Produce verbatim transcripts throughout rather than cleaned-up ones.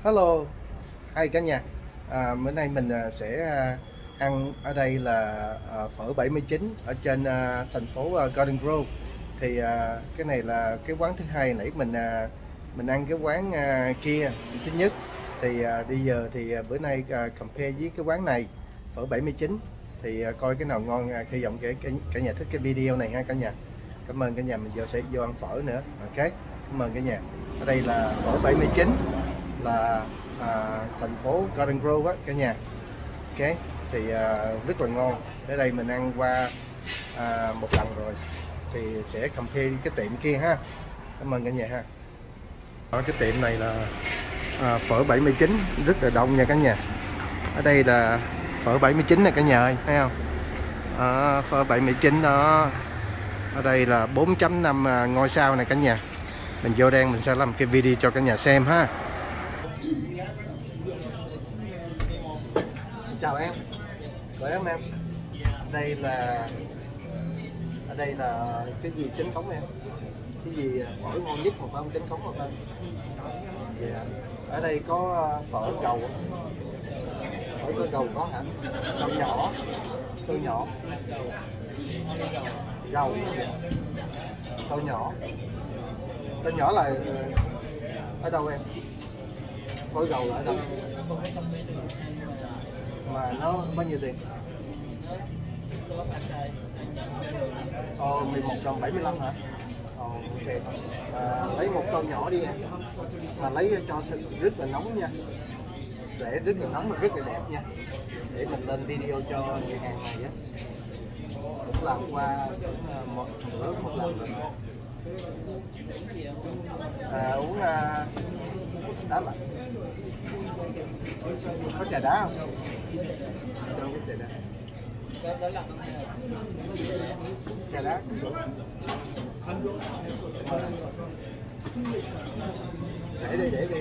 Hello, hai cả nhà. À, bữa nay mình sẽ ăn ở đây là phở bảy mươi chín ở trên thành phố Garden Grove. Thì cái này là cái quán thứ hai. Nãy mình mình ăn cái quán kia thứ nhất. Thì bây giờ thì bữa nay compare với cái quán này phở bảy mươi chín thì coi cái nào ngon. Hy vọng cả, cả nhà thích cái video này ha cả nhà. Cảm ơn cả nhà. Mình giờ sẽ vô ăn phở nữa. Ok, cảm ơn cả nhà. Ở đây là phở bảy mươi chín, là à, thành phố Garden Grove á cả nhà. Ok, thì à, rất là ngon. Ở đây mình ăn qua à, một lần rồi thì sẽ compare cái tiệm kia ha. Cảm ơn cả nhà ha. Ở cái tiệm này là à, phở bảy mươi chín rất là đông nha cả nhà. Ở đây là phở bảy mươi chín này cả nhà ơi, thấy không? À, phở bảy mươi chín đó. Ở đây là bốn chấm năm ngôi sao này cả nhà. Mình vô đen mình sẽ làm cái video cho cả nhà xem ha. Chào em, khỏe không em? Đây là ở đây là cái gì chính thống em? Cái gì phở ngon nhất một không chính thống một không? Yeah. Ở đây có phở gầu, phở có gầu có hả? Gầu nhỏ, tô nhỏ, gầu, tô nhỏ, tô nhỏ là ở đâu em? Phở gầu là ở đâu? Mà nó bao nhiêu tiền? Ồ, mười một đồng bảy mươi lăm hả? Ồ, ok. À, lấy một tô nhỏ đi em. Mà lấy cho rất là nóng nha. Để rất là nóng và rất là đẹp nha. Để mình lên video cho nhà hàng này á. Cũng làm qua một bữa một lần rồi. À, uống à, đá lạnh. Có trà đá không? Cho cái trà đá. Trà đá. Để đi, để đi.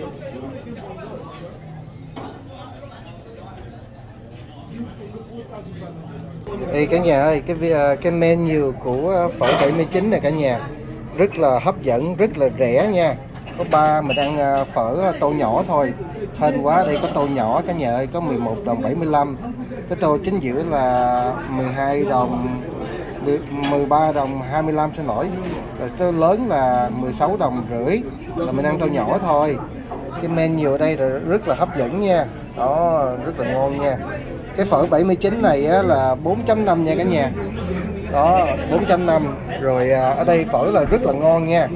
Ê cả nhà ơi, cái cái menu của phở bảy mươi chín này cả nhà rất là hấp dẫn, rất là rẻ nha. Có ba mình ăn phở tô nhỏ thôi. Hên quá, đây có tô nhỏ cả nhà ơi, có mười một đồng bảy mươi lăm. Cái tô chính giữa là mười hai đồng, mười ba đồng hai mươi lăm xin lỗi. Rồi tô lớn là mười sáu đồng rưỡi. Là mình ăn tô nhỏ thôi. Cái menu ở đây rất là hấp dẫn nha. Đó, rất là ngon nha. Cái phở bảy mươi chín này á, là bốn chấm năm nha cả nhà. Đó, bốn chấm năm. Rồi ở đây phở là rất là ngon nha.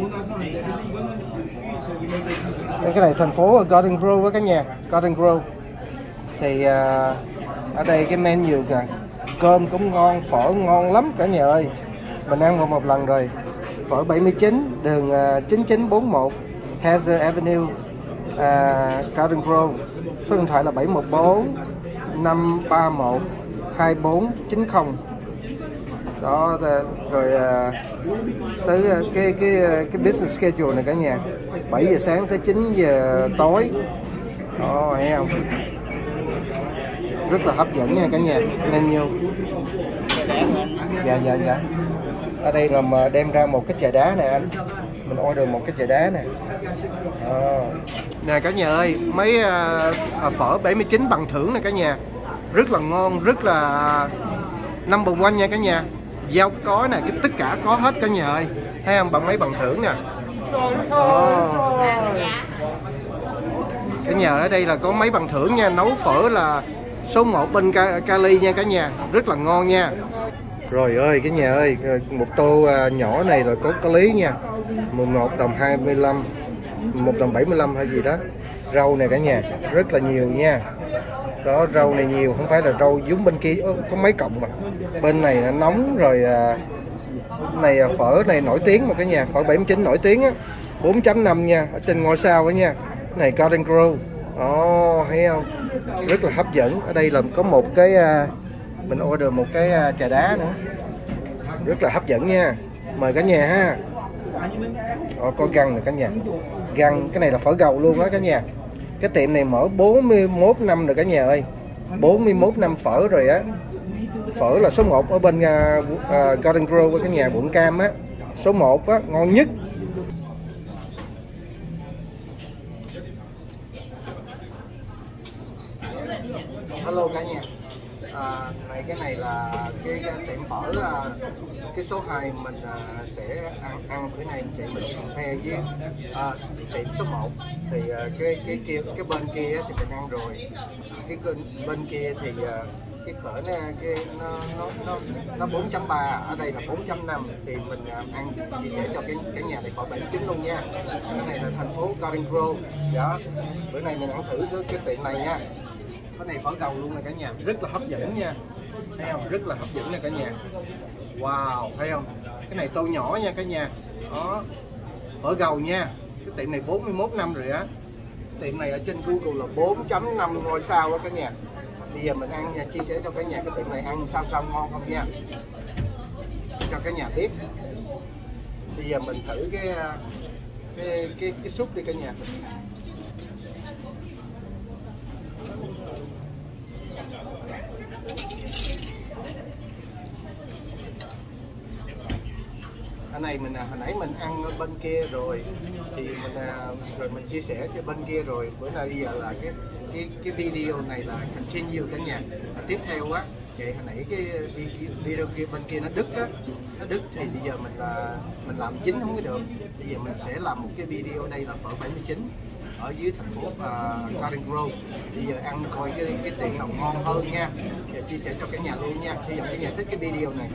Cái này thành phố Garden Grove với cả nhà, Garden Grove. Thì uh, ở đây cái menu kìa, cơm cũng ngon, phở ngon lắm cả nhà ơi. Mình ăn một, một lần rồi. Phở bảy mươi chín, đường uh, chín chín bốn mốt Hazel Avenue, uh, Garden Grove. Số điện thoại là bảy một bốn năm ba một hai bốn chín không. Đó, rồi uh, tới uh, cái cái cái business schedule này cả nhà, bảy giờ sáng tới chín giờ tối. Đó, thấy không? Rất là hấp dẫn nha cả nhà. Menu. Dạ dạ dạ. Ở đây là mà đem ra một cái trà đá nè anh. Mình order một cái trà đá nè. Đó. Nè cả nhà ơi, mấy uh, phở bảy mươi chín bằng thưởng này cả nhà. Rất là ngon, rất là number one nha cả nhà. Rau có nè, cái tất cả có hết cả nhà ơi. Thấy không? Bằng mấy bằng thưởng nè. Đó. Cả nhà ở đây là có mấy bằng thưởng nha. Nấu phở là số một bên Cali nha cả nhà. Rất là ngon nha. Rồi ơi cả nhà ơi, một tô nhỏ này là có có lý nha. mười một đồng hai mươi lăm, một đồng bảy mươi lăm hay gì đó. Rau này cả nhà, rất là nhiều nha. Đó, rau này nhiều, không phải là rau giống bên kia. Ơ, có mấy cọng mà. Bên này là nóng rồi. À, này phở này nổi tiếng mà cả nhà, phở bảy mươi chín nổi tiếng á. bốn chấm năm nha, ở trên ngôi sao đó nha. Cái này Garden Grove. Ồ, thấy không? Rất là hấp dẫn. Ở đây là có một cái uh, mình order một cái uh, trà đá nữa. Rất là hấp dẫn nha. Mời cả nhà ha. Ồ, có găng này cả nhà. Găng, cái này là phở gầu luôn á cả nhà. Cái tiệm này mở bốn mươi mốt năm rồi cả nhà ơi. bốn mươi mốt năm phở rồi á. Phở là số một ở bên uh, uh, Garden Grove cả nhà, quận Cam á. Số một á, ngon nhất. À, này cái này là cái, cái tiệm phở à, cái số hai mình à, sẽ ăn ăn bữa nay mình sẽ mình compare với à, tiệm số một thì à, cái cái kia cái bên kia thì mình ăn rồi, cái bên kia thì à, cái phở nó cái nó nó nó nó bốn chấm ba, ở đây là bốn chấm năm thì mình à, ăn chia sẻ cho cái cái nhà này khỏi bảy chín luôn nha. Cái này là thành phố Garden Grove đó. Bữa nay mình ăn thử cái, cái tiệm này nha. Cái này phở gầu luôn nè cả nhà, rất là hấp dẫn nha, thấy không, rất là hấp dẫn nè cả nhà. Wow, thấy không, cái này tô nhỏ nha cả nhà. Đó, phở gầu nha. Cái tiệm này bốn mươi mốt năm rồi á. Tiệm này ở trên Google là bốn chấm năm ngôi sao đó cả nhà. Bây giờ mình ăn nha, chia sẻ cho cả nhà cái tiệm này ăn sao sao ngon không nha, cho cả nhà biết. Bây giờ mình thử cái cái cái, cái súp đi cả nhà. Cái này mình hồi nãy mình ăn ở bên kia rồi thì mình rồi mình chia sẻ cho bên kia rồi. Bữa nay bây giờ là cái cái cái video này là continue cả nhà. À, tiếp theo á, vậy hồi nãy cái video kia bên kia nó đứt á, nó đứt thì bây giờ mình là mình làm chính không có được. Bây giờ mình sẽ làm một cái video đây là phở bảy mươi chín ở dưới thành phố uh, Garden Grove. Bây giờ ăn coi cái cái tiệm nào ngon hơn nha, để chia sẻ cho cả nhà luôn nha. Hy vọng cả nhà thích cái video này.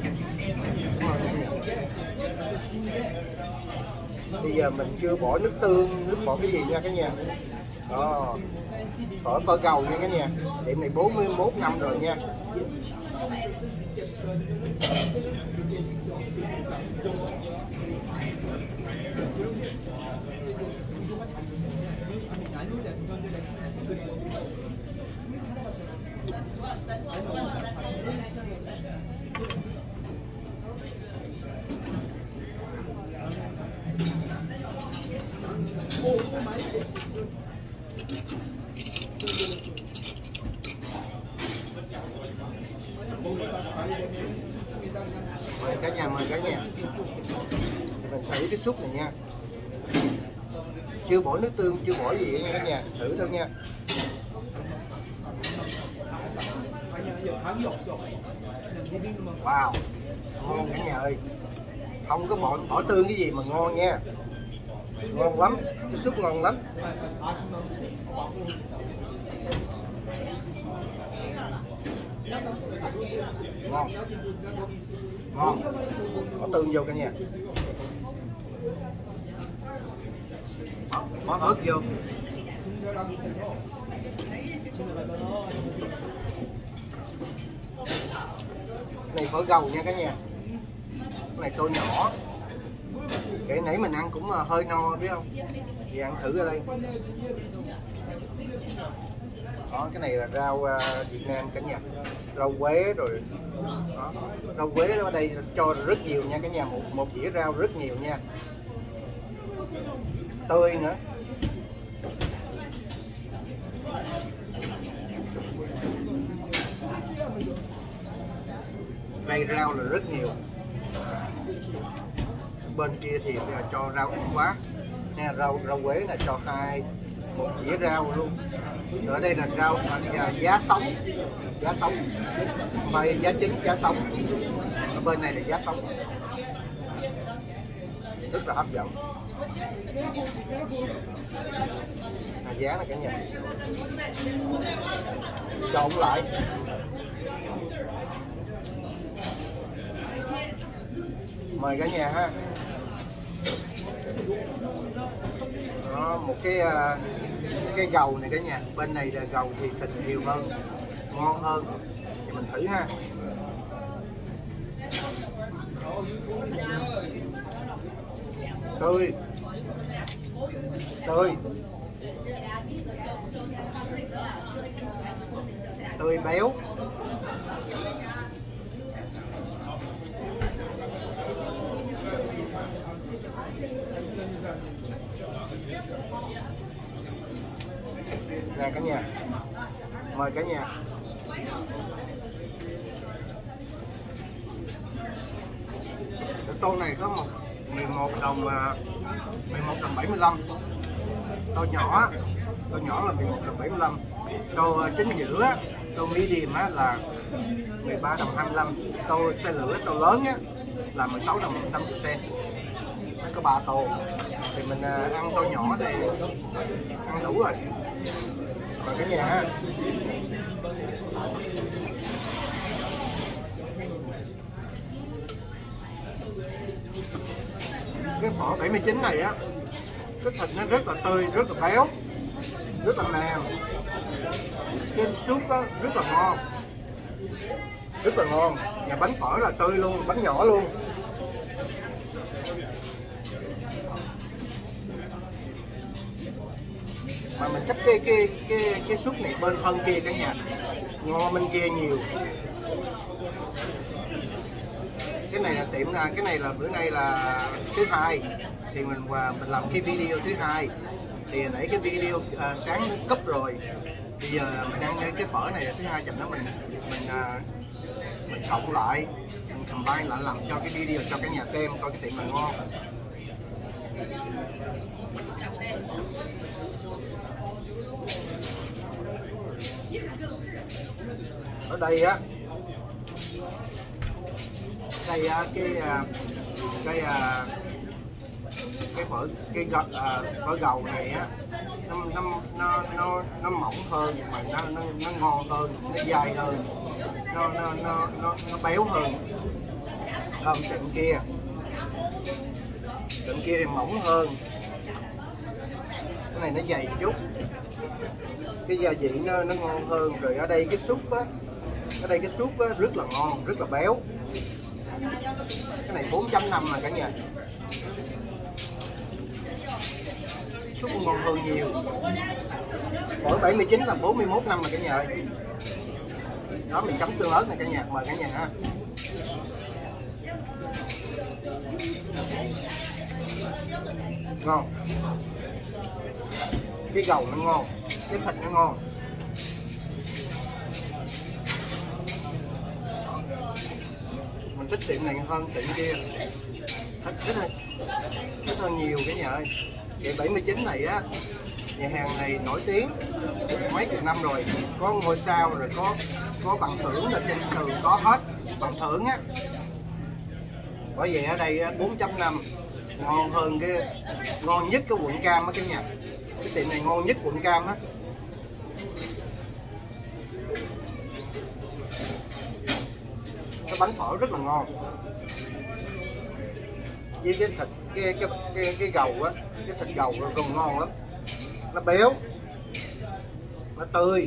Bây giờ mình chưa bỏ nước tương, nước bỏ cái gì nha cả nhà. Đó, phở phở gầu nha cả nhà. Tiệm này bốn mươi mốt năm rồi nha. Mời cả nhà, mời cả nhà. Mình thử cái súp này nha. Chưa bỏ nước tương, chưa bỏ gì nha cả nhà, thử thôi nha. Wow, ngon cả nhà ơi. Không có bỏ bỏ tương cái gì mà ngon nha. Ngon lắm, cái súp ngon lắm. Ngon, ngon, bỏ tương vô cả nhà, bỏ, bỏ ớt vô. Này phở gầu nha cả nhà, cái này tô nhỏ. Cái nãy mình ăn cũng hơi no biết không, thì ăn thử ở đây. Đó, cái này là rau uh, Việt Nam cả nhà, rau quế rồi. Đó, rau quế ở đây cho rất nhiều nha cả nhà, một một dĩa rau rất nhiều nha, tươi nữa. Đây rau là rất nhiều, bên kia thì cho rau ít quá nha. Rau rau quế là cho hai một dĩa rau luôn. Ở đây là rau giá sống, giá sống, mày giá chín, giá sống. Ở bên này là giá sống, rất là hấp dẫn. À, giá này cả nhà, trộn lại. Mời cả nhà ha. Đó, một cái cái gầu này cả nhà, bên này là gầu thì thịt nhiều hơn, ngon hơn. Thì mình thử ha. Tươi, tươi, tươi béo. Nè cả nhà, mời cả nhà. Cái tô này có một mười một đồng mười một đồng bảy mươi lăm. Tô nhỏ, tô nhỏ là mười một đồng bảy mươi lăm. Tô chính giữa, tô medium á là mười ba đồng hai mươi lăm. Tô xe lửa tô lớn á là mười sáu đồng năm mươi sen. Nó có ba tô thì mình ăn tô nhỏ thì ăn đủ rồi. Rồi cả nhà ha. Cái phở bảy mươi chín này á, cái thịt nó rất là tươi, rất là béo, rất là mềm. Cái súp á rất là ngon, rất là ngon. Và bánh phở là tươi luôn, bánh nhỏ luôn. Mà mình thích cái cái cái cái súp này bên thân kia cả nhà, ngon bên kia nhiều. Cái này là tiệm cái này là bữa nay là thứ hai thì mình mình làm cái video thứ hai thì nãy cái video uh, sáng nó cấp rồi, bây giờ mình ăn cái phở này là thứ hai, chậm đó mình mình uh, mình cộng lại, mình combine lại làm cho cái video cho cả nhà xem coi cái tiệm này ngon. Ở đây á, đây cái cái cái phở cái gật phở gầu này á, nó nó nó nó nó mỏng hơn mà nó nó, nó ngon hơn, nó dai hơn, nó nó nó nó, nó béo hơn. Còn tiệm kia tiệm kia thì mỏng hơn, cái này nó dày chút, cái gia vị nó nó ngon hơn. Rồi ở đây cái súp á, ở đây cái súp á rất là ngon, rất là béo. Cái này bốn chấm năm mà cả nhà, súp ngon hơn nhiều. Mỗi bảy mươi chín là bốn mươi mốt năm mà cả nhà ơi. Đó, mình chấm tương ớt này cả nhà, mời cả nhà ha. Ngon, cái gầu nó ngon, cái thịt nó ngon. Mình thích tiệm này hơn tiệm kia, thích thích hơn, thích hơn nhiều cả nhà ơi. Vậy bảy mươi chín này á, nhà hàng này nổi tiếng mấy chục năm rồi, có ngôi sao rồi, có có bằng thưởng là trên thường có hết bằng thưởng á. Bởi vậy ở đây bốn chấm năm ngon hơn, cái ngon nhất cái quận Cam á cả nhà. Cái tiệm này ngon nhất quận Cam á. Cái bánh phở rất là ngon, với cái thịt cái cái cái, cái gầu á, cái thịt gầu nó còn ngon lắm, nó béo, nó tươi.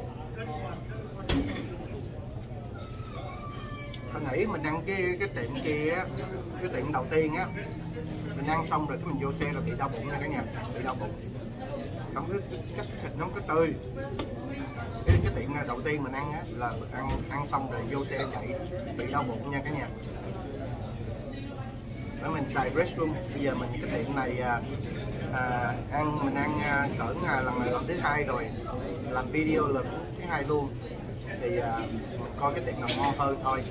Hồi nãy mình ăn cái cái tiệm kia á, cái tiệm đầu tiên á, mình ăn xong rồi cái mình vô xe là bị đau bụng nha cả nhà, bị đau bụng. Không cái cái thịt nó không có tươi. Cái, cái tiệm này đầu tiên mình ăn á là ăn ăn xong rồi vô xe chạy bị đau bụng nha cả nhà. Để mình xài restroom. Bây giờ mình cái tiệm này à, à, ăn mình ăn à, cỡ à, lần này lần thứ hai rồi, làm video lần thứ hai luôn thì à, mình coi cái tiệm nào ngon hơn thôi.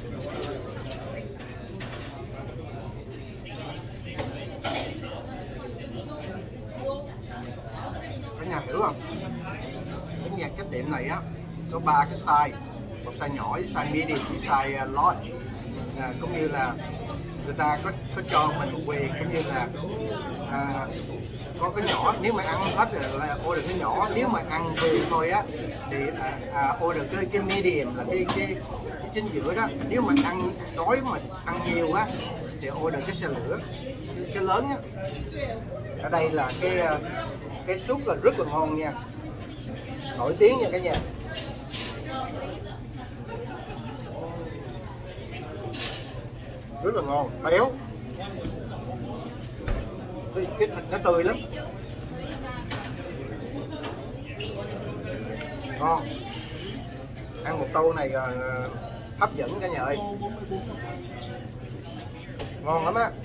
Cả nhà hiểu không? Cái nhà cái tiệm này á có ba cái size, một size nhỏ với size medium với size uh, large. À, cũng như là người ta có có cho mình một quyền, cũng như là à, có cái nhỏ, nếu mà ăn hết rồi là order cái nhỏ, nếu mà ăn vừa thôi á thì à, à, order cái cái medium là cái cái, cái chính giữa đó. Nếu mà ăn tối mà ăn nhiều á thì order cái xe lửa, cái lớn á. Ở đây là cái cái súp là rất là ngon nha, nổi tiếng nha cả nhà. Rất là ngon, béo, cái, cái thịt nó tươi lắm, ngon. Ăn một tô này uh, hấp dẫn cả nhà ơi, ngon lắm á.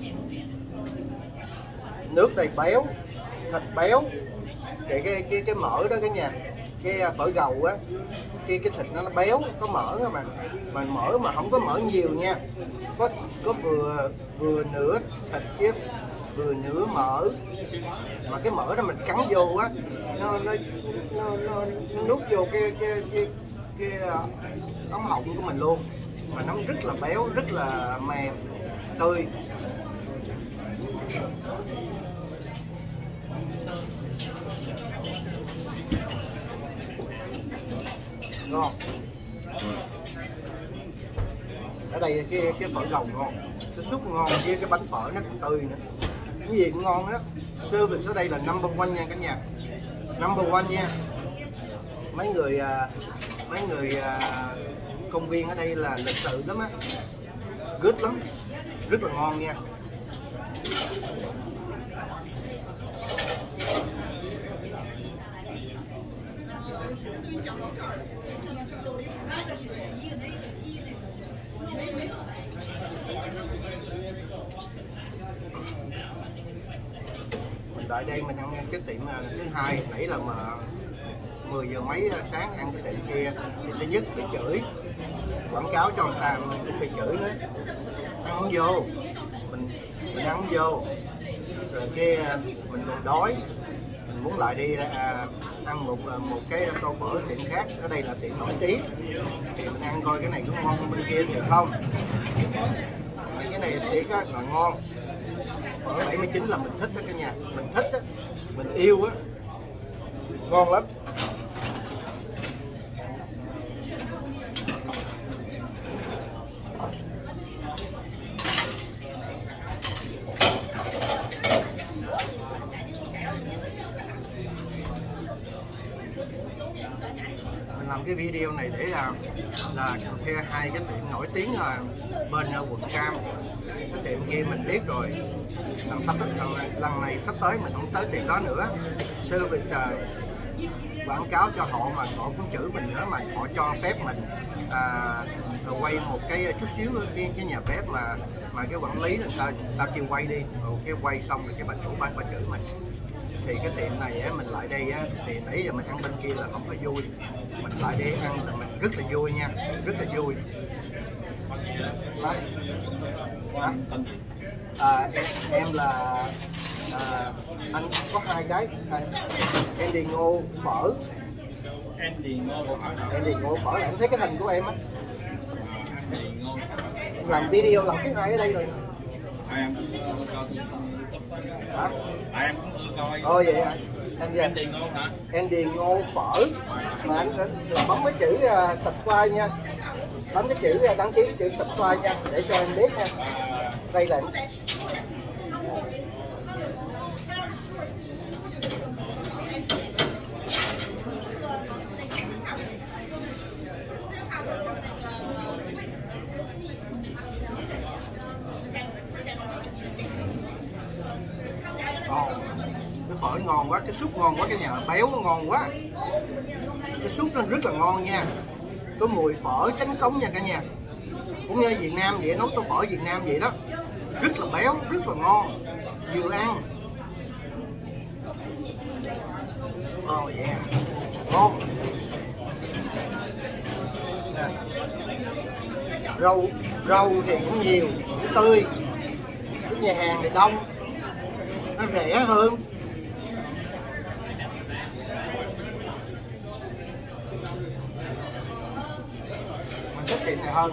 Nước đây béo, thịt béo, cái cái cái cái mỡ đó cả nhà, cái phở gầu á, cái cái thịt nó, nó béo, có mỡ mà mà mỡ mà không có mỡ nhiều nha, có có vừa vừa nửa thịt với vừa nửa mỡ, mà cái mỡ đó mình cắn vô á, nó nó nó, nó, nó nuốt vô cái cái cái cái ống họng của mình luôn, mà nó rất là béo, rất là mềm, tươi. Ngon. Ở đây cái cái phở gầu ngon, cái súp ngon, với cái bánh phở nó cũng tươi nữa, cái gì cũng ngon đó. Service ở đây là number one nha cả nhà, number one nha. Mấy người mấy người công viên ở đây là lịch sự lắm á, good lắm, rất là ngon nha. Mình tại đây mình ăn cái tiệm thứ hai, nãy là mà mười giờ mấy sáng ăn cái tiệm kia thì thứ nhất bị chửi, quảng cáo cho người ta mình cũng bị chửi nữa, ăn không vô, mình mình ăn không vô, rồi cái mình còn đói, mình muốn lại đi à, ăn một một cái tô phở tiệm khác. Ở đây là tiệm nổi tiếng thì mình ăn coi cái này có ngon hơn bên kia thì không. Cái này thiệt á là ngon. Phở bảy mươi chín là mình thích đó cả nhà, mình thích á, mình yêu á, ngon lắm. Mình làm cái video này để là là thuê hai cái tiệm nổi tiếng là bên quận Cam. Cái tiệm kia mình biết rồi, lần sắp lần, lần này sắp tới mình không tới tiệm đó nữa. Service uh, quảng cáo cho họ mà họ cũng chửi mình nữa, mà họ cho phép mình à, quay một cái chút xíu cái, cái nhà bếp mà mà cái quản lý là ta ta kêu quay đi, rồi cái quay xong rồi cái bà chủ bà, bà chửi mình. Thì cái tiệm này á, mình lại đây á, thì nãy giờ mình ăn bên kia là không có vui, mình lại đây ăn là mình rất là vui nha, rất là vui. Đó. Đó. À, em, em là à, anh có hai cái à, Andy Ngô phở. Andy Ngô phở. Andy Ngô phở là em thấy cái hình của em á. Làm video làm cái hai ở đây rồi. Em hả? Em cũng coi. Ồ vậy hả? Anh gì? Andy Ngô hả? Andy Ngô phở. Mà anh bấm cái chữ uh, subscribe nha. Bấm cái chữ đăng ký chữ subscribe nha để cho em biết nha. Đây là Ồ, cái phở ngon quá, cái súp ngon quá, cái nhà béo nó ngon quá. Cái súp nó rất là ngon nha, có mùi phở chánh cống nha cả nhà. Cũng như Việt Nam vậy, nấu tô phở Việt Nam vậy đó, rất là béo, rất là ngon, vừa ăn. Oh yeah, ngon. Nè. Rau rau thì cũng nhiều, cũng tươi. Cái nhà hàng thì đông, nó rẻ hơn. Mình thích tiệm này hơn.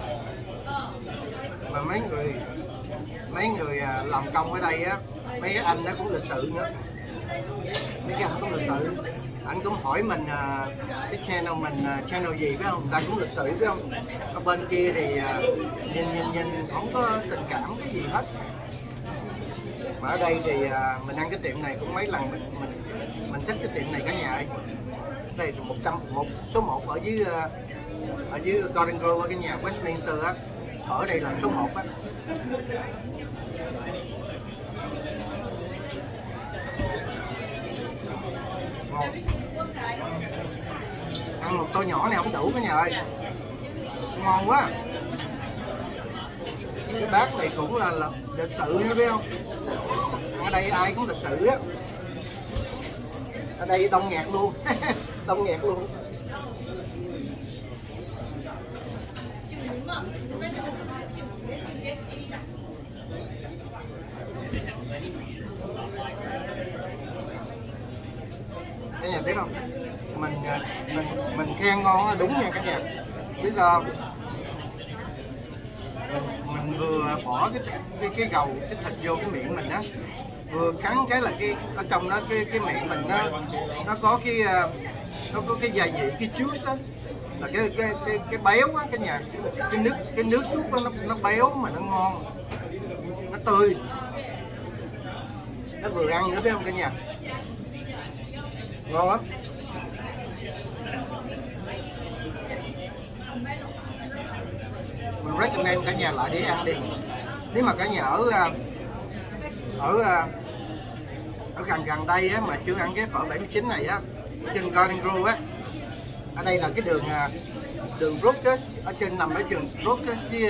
Mà mấy người mấy người làm công ở đây á, mấy cái anh đó cũng lịch sự nữa. Mấy cái anh cũng lịch sự. Anh cũng hỏi mình uh, cái channel mình uh, channel gì phải không? Người ta cũng lịch sự phải không? Ở bên kia thì uh, nhìn nhìn nhìn không có tình cảm cái gì hết. Mà ở đây thì uh, mình ăn cái tiệm này cũng mấy lần mình mình mình thích cái tiệm này cả nhà ơi. Đây là một trăm một số một ở dưới uh, ở dưới Garden Grove ở cái nhà Westminster á. Ở đây là số một á. Ngon. Ăn một tô nhỏ này không đủ cả nhà ơi, ngon quá. Cái bát này cũng là, là lịch sự nha biết không, ở đây ai cũng lịch sự á, ở đây đông nghẹt luôn. Đông nghẹt luôn. Cả nhà biết không? Mình mình mình khen ngon là đúng nha cả nhà. Biết không? Mình, mình vừa bỏ cái cái cái gầu cái thịt vô cái miệng mình á, vừa cắn cái là cái ở trong đó cái cái miệng mình nó nó có cái nó có cái gia vị, cái juice á, là cái cái cái cái béo á cả nhà. Cái nước cái nước súp đó, nó nó béo mà nó ngon, nó tươi, nó vừa ăn nữa biết không cả nhà, ngon lắm. Mình recommend cả nhà lại đi ăn đi. Nếu mà cả nhà ở ở ở gần gần đây á, mà chưa ăn cái phở bảy mươi chín này á, trên Garden Grove á, ở đây là cái đường đường Brook á, ở trên nằm ở trường Brook á, chứ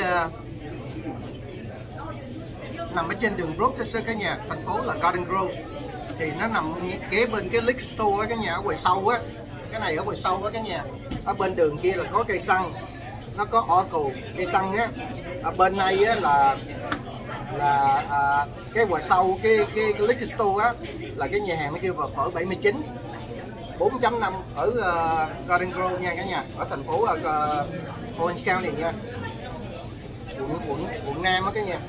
nằm ở trên đường Brook á cả nhà, thành phố là Garden Grove, thì nó nằm kế bên cái liquor store á cả nhà, ở ngoài sau á, cái này ở ngoài sau á cả nhà. Ở bên đường kia là có cây xăng, nó có Oracle cây xăng á, ở bên này á là là à, cái ngoài sau cái cái, cái liquor store á là cái nhà hàng nó kêu vào phở bảy mươi chín bốn chấm năm ở uh, Garden Grove nha cả nhà, ở thành phố uh, Orange County nha, quận quận quận Nam á cả nhà.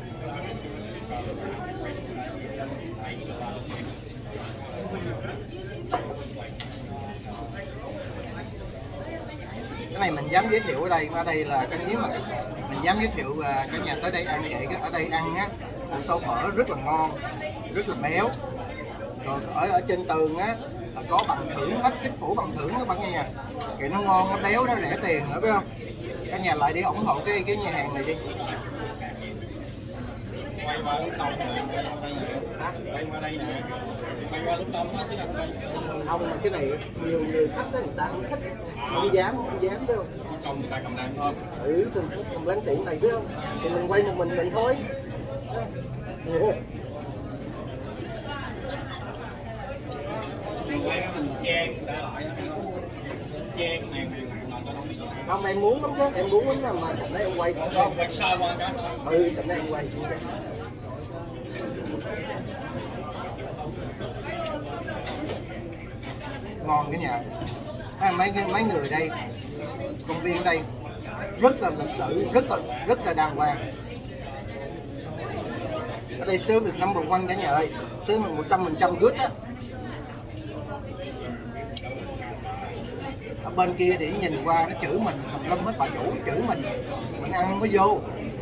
Cái này mình dám giới thiệu ở đây, ở đây là cái nếu mà mình dám giới thiệu cả nhà tới đây ăn vậy, ở đây ăn á, tô phở rất là ngon, rất là béo. Rồi ở ở trên tường á là có bằng thưởng, hết chính phủ bằng thưởng các bạn nha, thì nó ngon, nó béo, nó rẻ tiền nữa biết không? Cả nhà lại đi ủng hộ cái cái nhà hàng này đi. Quay qua lúc đông quay qua đây nè, quay qua lúc đông á chứ không quay. Không, mà cái này nhiều người khách đó, người ta không thích, không dám, không dám đâu. Không, người ta cầm đàn thôi. Ừ, cầm láng tiện này chứ không? Thì mình quay một mình mình thôi. Mình quay mình che để lại, che cái màn này là tôi không biết. Không, em muốn lắm chứ, em muốn lắm mà cạnh đây em quay. Không, quay sao qua cái. Ừ, cạnh đây em quay. Ngon cái nhà. À, mấy mấy người đây, công viên đây rất là lịch sự, rất là rất là đàng hoàng. Ở đây service number one cả nhà ơi, service một trăm phần trăm good á. Ở bên kia thì nhìn qua nó chửi mình, tùm lum hết, bà chủ chửi mình, mình ăn không có vô.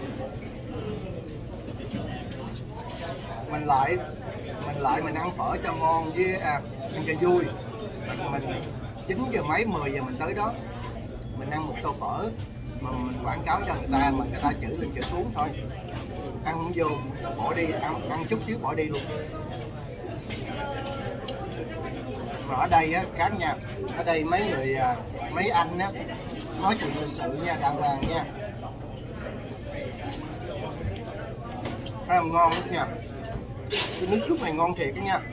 Mình lại mình lại mình ăn phở cho ngon với à, ăn cho vui. Mình chín giờ mấy mười giờ mình tới đó, mình ăn một tô phở mà mình quảng cáo cho người ta mà người ta chửi lên chửi xuống thôi, ăn không vô, bỏ đi, ăn ăn chút xíu bỏ đi luôn. Mà ở đây á các nhà, ở đây mấy người mấy anh á nói chuyện lịch sự nha, đàng hoàng nha, thấy không? Ngon lắm nha, cái nước súp này ngon thiệt đó nha.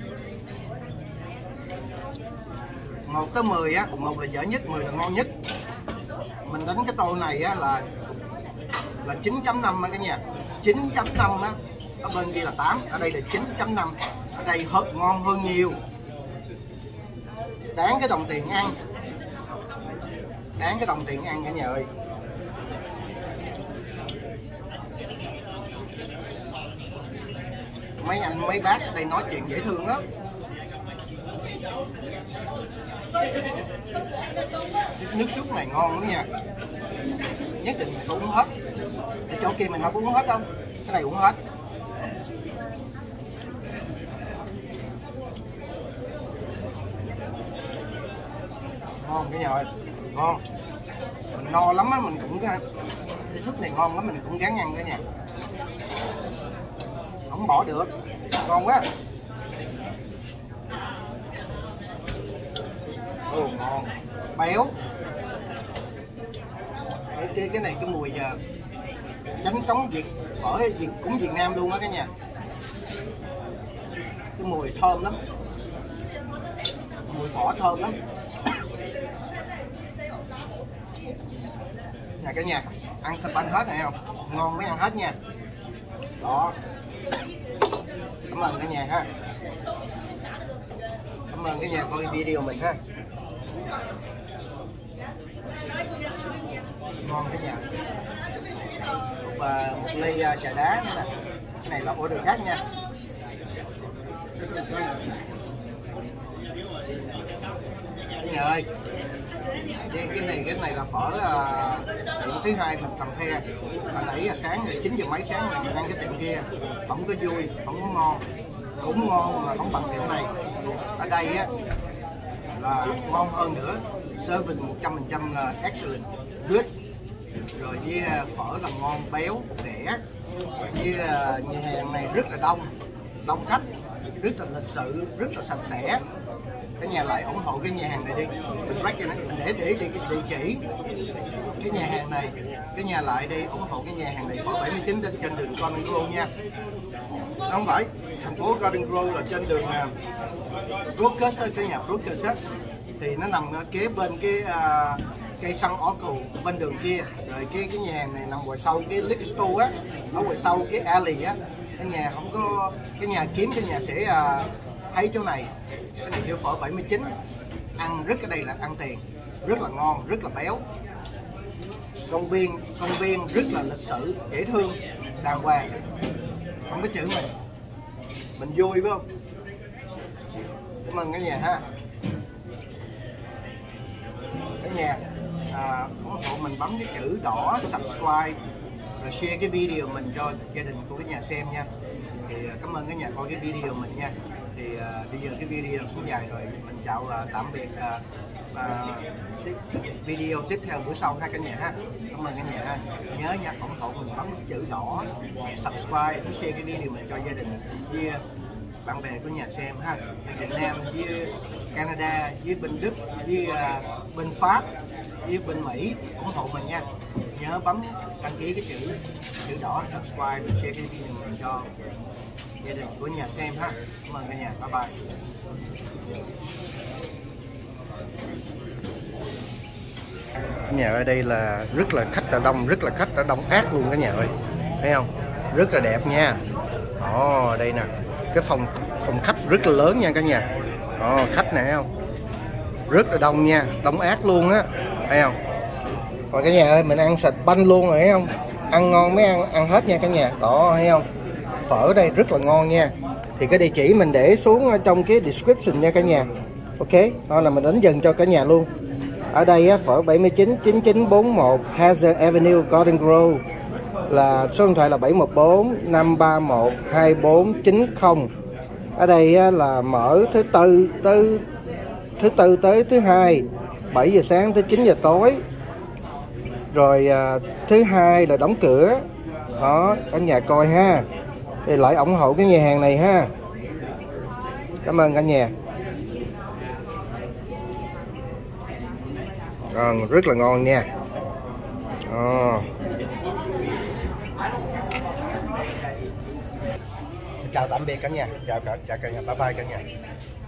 Một tới mười á, một là dở nhất, mười là ngon nhất. Mình đánh cái tô này á là là chín chấm năm á cả nhà, chín chấm năm á, ở bên kia là tám, ở đây là chín chấm năm, ở đây hơn ngon hơn nhiều. Đáng cái đồng tiền ăn, đáng cái đồng tiền ăn cả nhà ơi. Mấy anh mấy bác ở đây nói chuyện dễ thương lắm. Nước súp này ngon lắm nha, nhất định mình uống hết. Cái chỗ kia mình đâu có uống hết đâu, cái này uống hết. Ngon cái nhà ơi, ngon. Mình no lắm á, mình cũng cái súp này ngon lắm, mình cũng gắng ăn cả nhà, không bỏ được, ngon quá. Ồ, ngon, béo. Cái, cái này cái mùi giờ tránh cống Việt, phở Việt cũng Việt Nam luôn á cả nhà. Cái mùi thơm lắm, mùi phở thơm lắm. Nè cả nhà, ăn sập banh hết này không? Ngon mới ăn hết nha. Đó. Cảm ơn cả nhà ha. Cảm Cảm ơn cả nhà coi video mình ha. Ngon cả nhà. Và một ly uh, trà đá nữa nè. Cái này là order khác nha. Cả nhà ơi, cái này cái này là phở uh, tiệm thứ hai mình Cần Thơ. Hồi nãy là sáng thì chín giờ mấy sáng là mình ăn cái tiệm kia không có vui, không có ngon, cũng ngon mà không bằng tiệm này. Ở đây á là ngon hơn nữa, service một trăm phần trăm là excellent, good. Rồi với phở là ngon, béo, rẻ. Với nhà hàng này rất là đông, đông khách, rất là lịch sự, rất là sạch sẽ. Cái nhà lại ủng hộ cái nhà hàng này đi. Mình mình để để đi cái địa chỉ cái nhà hàng này, cái nhà lại đi ủng hộ cái nhà hàng này phở bảy mươi chín trên đường Garden Grove nha. Không phải, thành phố Garden Grove là trên đường uh, Brookhurst, cái nhà Brookhurst thì nó nằm kế bên cái uh, cây xăng Oracle bên đường kia. Rồi cái cái nhà hàng này nằm ngoài sau cái liquor store á, ở ngoài sau cái alley á. Cái nhà không có, cái nhà kiếm cái nhà sẽ uh, thấy chỗ này. Cái này kêu phở bảy mươi chín, ăn rất ở đây là ăn tiền, rất là ngon, rất là béo. Công viên công viên rất là lịch sự, dễ thương, đàng hoàng, không có chữ mình mình vui phải không? Cảm ơn cả nhà ha. Cả nhà à, ủng hộ mình bấm cái chữ đỏ subscribe rồi share cái video mình cho gia đình của cái nhà xem nha. Thì cảm ơn cả nhà coi cái video mình nha. Thì uh, bây giờ cái video cũng dài rồi, mình chào uh, tạm biệt uh, uh, video tiếp theo bữa sau ha cả nhà ha. Cảm ơn cả nhà ha. Nhớ nha, ủng hộ mình bấm chữ đỏ subscribe, share cái video mình cho gia đình với bạn bè của nhà xem ha. Ở Việt Nam với Canada, với bên Đức, với uh, bên Pháp, với bên Mỹ ủng hộ mình nha. Nhớ bấm đăng ký cái chữ chữ đỏ subscribe, share cái video mình cho gia đình của nhà xem ha. Cảm ơn cả nhà, bye bye. Nhà ở đây là rất là khách là đông, rất là khách là đông ác luôn cả nhà ơi, thấy không? Rất là đẹp nha. Ồ, đây nè, cái phòng phòng khách rất là lớn nha cả nhà. Ồ, khách này thấy không? Rất là đông nha, đông ác luôn á, thấy không? Rồi cả nhà ơi, mình ăn sạch banh luôn rồi thấy không? Ăn ngon mới ăn ăn hết nha cả nhà. Đó, thấy không? Phở ở đây rất là ngon nha. Thì cái địa chỉ mình để xuống trong cái description nha cả nhà. Ok, đó là mình đánh dần cho cả nhà luôn. Ở đây á, phở bảy mươi chín chín chín bốn một Hazel Avenue, Garden Grove, là số điện thoại là bảy một bốn năm ba một hai bốn chín không. Ở đây á, là mở thứ tư tới thứ tư tới thứ hai, bảy giờ sáng tới chín giờ tối. Rồi à, thứ hai là đóng cửa. Đó, cả nhà coi ha. Thì lại ủng hộ cái nhà hàng này ha. Cảm ơn cả nhà. À, rất là ngon nha. À. Chào tạm biệt cả nhà. Chào cả, chào cả nhà. Bye bye cả nhà.